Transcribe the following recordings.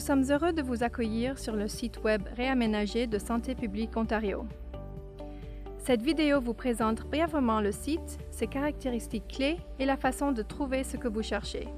sommes heureux de vous accueillir sur le site web réaménagé de Santé publique Ontario. Cette vidéo vous présente brièvement le site, ses caractéristiques clés et la façon de trouver ce que vous cherchez.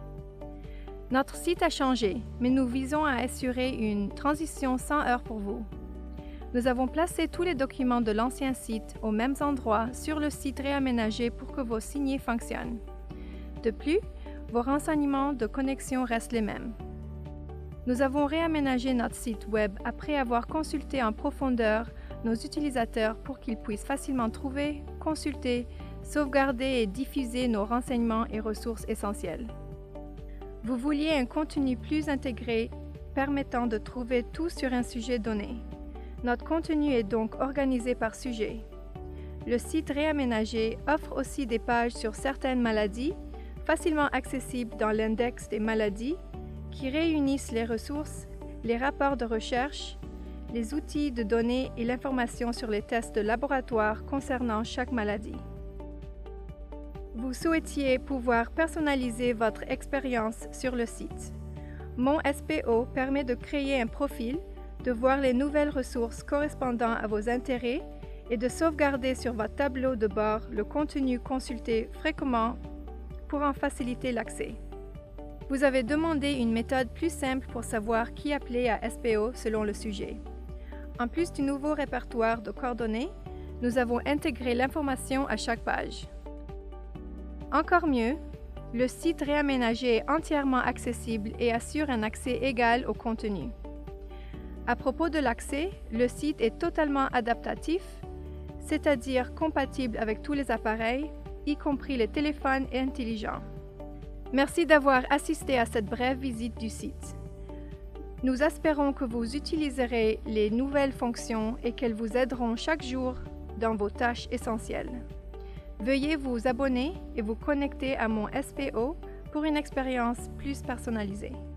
Notre site a changé, mais nous visons à assurer une transition sans heurts pour vous. Nous avons placé tous les documents de l'ancien site aux mêmes endroits sur le site réaménagé pour que vos signets fonctionnent. De plus, vos renseignements de connexion restent les mêmes. Nous avons réaménagé notre site web après avoir consulté en profondeur nos utilisateurs pour qu'ils puissent facilement trouver, consulter, sauvegarder et diffuser nos renseignements et ressources essentielles. Vous vouliez un contenu plus intégré permettant de trouver tout sur un sujet donné. Notre contenu est donc organisé par sujet. Le site réaménagé offre aussi des pages sur certaines maladies, facilement accessibles dans l'index des maladies, qui réunissent les ressources, les rapports de recherche, les outils de données et l'information sur les tests de laboratoire concernant chaque maladie. Vous souhaitiez pouvoir personnaliser votre expérience sur le site. Mon SPO permet de créer un profil, de voir les nouvelles ressources correspondant à vos intérêts et de sauvegarder sur votre tableau de bord le contenu consulté fréquemment pour en faciliter l'accès. Vous avez demandé une méthode plus simple pour savoir qui appeler à SPO selon le sujet. En plus du nouveau répertoire de coordonnées, nous avons intégré l'information à chaque page. Encore mieux, le site réaménagé est entièrement accessible et assure un accès égal au contenu. À propos de l'accès, le site est totalement adaptatif, c'est-à-dire compatible avec tous les appareils, y compris les téléphones intelligents. Merci d'avoir assisté à cette brève visite du site. Nous espérons que vous utiliserez les nouvelles fonctions et qu'elles vous aideront chaque jour dans vos tâches essentielles. Veuillez vous abonner et vous connecter à mon SPO pour une expérience plus personnalisée.